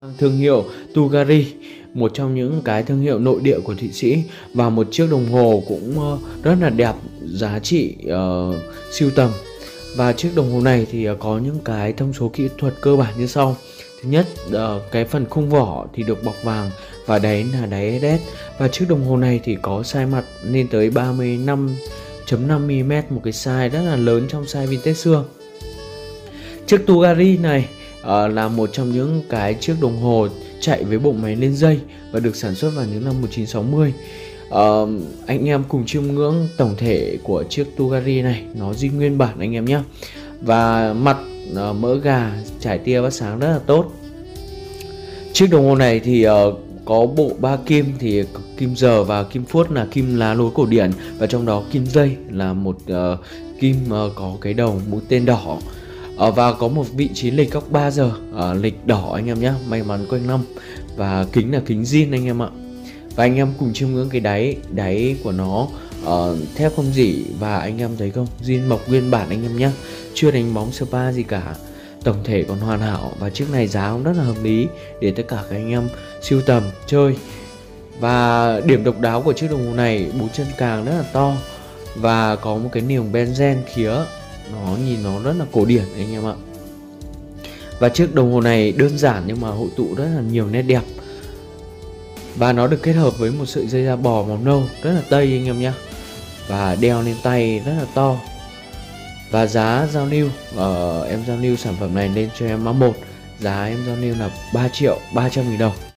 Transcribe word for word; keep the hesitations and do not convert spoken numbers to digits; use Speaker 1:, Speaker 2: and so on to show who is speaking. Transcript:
Speaker 1: Thương hiệu Bulgari, một trong những cái thương hiệu nội địa của Thụy Sĩ, và một chiếc đồng hồ cũng ờ, rất là đẹp, giá trị uh, sưu tầm. Và chiếc đồng hồ này thì uh, có những cái thông số kỹ thuật cơ bản như sau. Thứ nhất, uh, cái phần khung vỏ thì được bọc vàng và đáy là đáy ét ét. Và chiếc đồng hồ này thì có size mặt lên tới ba mươi lăm chấm năm mi li mét, một cái size rất là lớn trong size vintage xưa. Chiếc Bulgari này uh, là một trong những cái chiếc đồng hồ chạy với bộ máy lên dây và được sản xuất vào những năm một nghìn chín trăm sáu mươi. uh, Anh em cùng chiêm ngưỡng tổng thể của chiếc Bulgari này, nó zin nguyên bản anh em nhé. Và mặt uh, mỡ gà, trải tia bắt sáng rất là tốt. Chiếc đồng hồ này thì uh, có bộ ba kim, thì kim giờ và kim phút là kim lá lối cổ điển, và trong đó kim dây là một uh, kim uh, có cái đầu mũi tên đỏ. Ờ, và có một vị trí lịch góc ba giờ, à, lịch đỏ anh em nhé, may mắn quanh năm. Và kính là kính zin anh em ạ. Và anh em cùng chiêm ngưỡng cái đáy Đáy của nó uh, thép không rỉ, và anh em thấy không, zin mộc nguyên bản anh em nhé, chưa đánh bóng spa gì cả. Tổng thể còn hoàn hảo, và chiếc này giá cũng rất là hợp lý để tất cả các anh em sưu tầm chơi. Và điểm độc đáo của chiếc đồng hồ này, bốn chân càng rất là to và có một cái niềng benzen khía, nó nhìn nó rất là cổ điển anh em ạ. Và chiếc đồng hồ này đơn giản nhưng mà hội tụ rất là nhiều nét đẹp, và nó được kết hợp với một sợi dây da bò màu nâu rất là tây anh em nhé, và đeo lên tay rất là to. Và giá giao lưu, uh, em giao lưu sản phẩm này lên cho em mã một, giá em giao lưu là ba triệu ba trăm nghìn đồng.